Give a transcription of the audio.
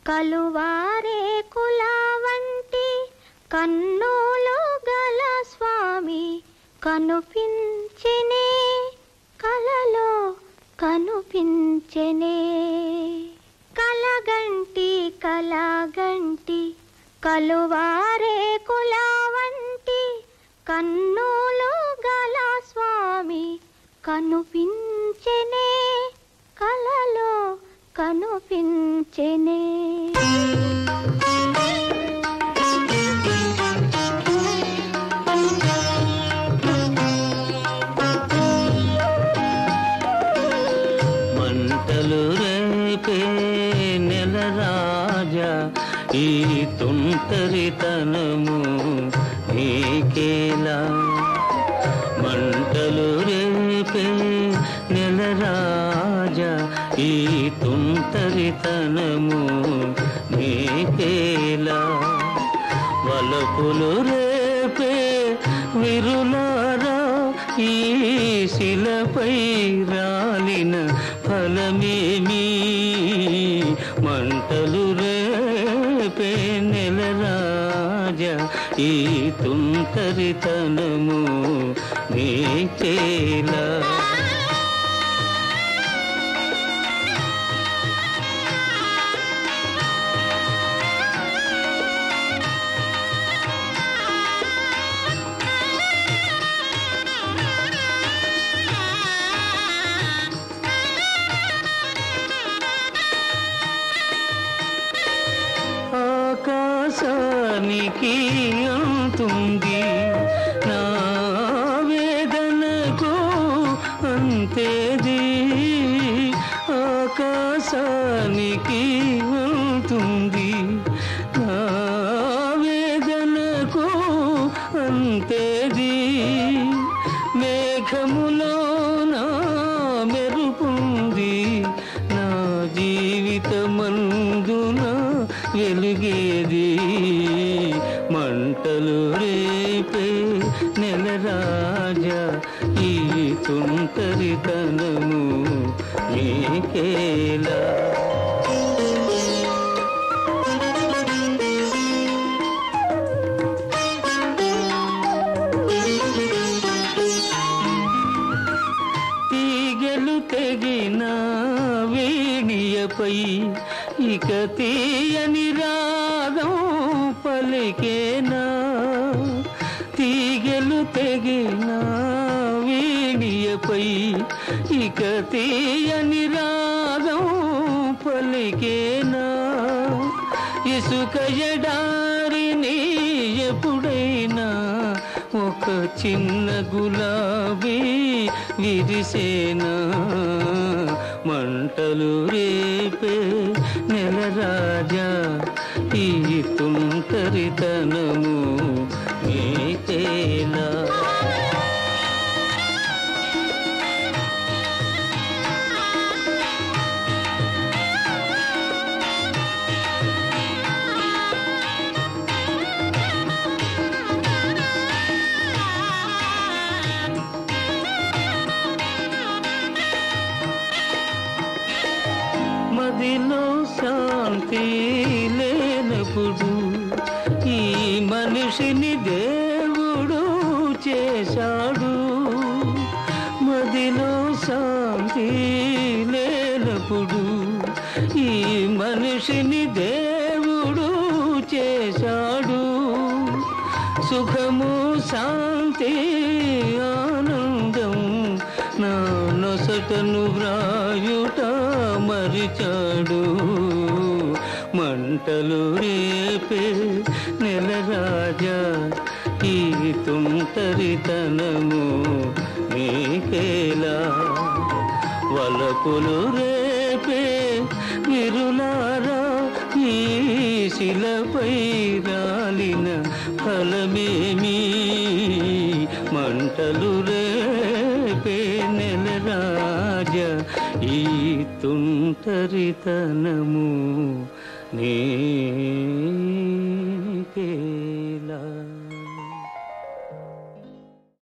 కలువారే కులావంటి కన్నులు గల స్వామి కనుపించెనే, కలలో కనుపించెనే. కలగంటి కలగంటి కలువారే కులావంటి కన్నులు గల స్వామి కనుపించెనే, కలలో కనుపించెనే. మంటలు రేపే నెల రాజా ఈ తుంటరితనము నీకేలా. మంటలు రేపే నెల రాజా ఈ తుంటరితనము నీకేలా. వలపులు రేపే విరులారా ఈ శిలపై రాలిన ఫలమేమి. మంటలు రేపే నెల రాజా ఈ తుంటరితనము నీకేలా. ఆకాశానికి అంతుంది నా వేదనకు అంతేది. ఆకాశానికి అంతుంది నా వేదనకు అంతేది. మేఘములో నా మెరుపుంది నా జీవితమందున వెలుగేది. మంటలు రేపే నెల రాజా ఈ తుంటరితనము నీకేలా. తీగలు తెగిన వేణియపై ఇక తీయని రాగం పలికేనా. తీగలు తెగిన వేణియపై ఇక తీయని రాగం పలికేనా. ఇసుక ఎడారిని ఎప్పుడైనా ఒక చిన్న గులాబీ విరిసేనా. మంటలు రేపే నెల రాజా ఈ తుంటరితనము నీకేలా. మదిలో శాంతి లేనప్పుడు ఈ మనిషిని దేవుడు చేశాడు. మదిలో శాంతి లేనప్పుడు ఈ మనిషిని దేవుడు చేశాడు. సుఖము శాంతి ఆనందం నా నొసటను వ్రాయుట మరిచాడు. మంటలు రేపే నెల రాజా ఈ తుంటరితనము నీకేలా. వలపులు రేపే విరులారా ఈ శిలపై రాలిన ఫలమేమి. మంటలు రేపే నెల రాజా ఈ తుంటరితనము నీకేలా.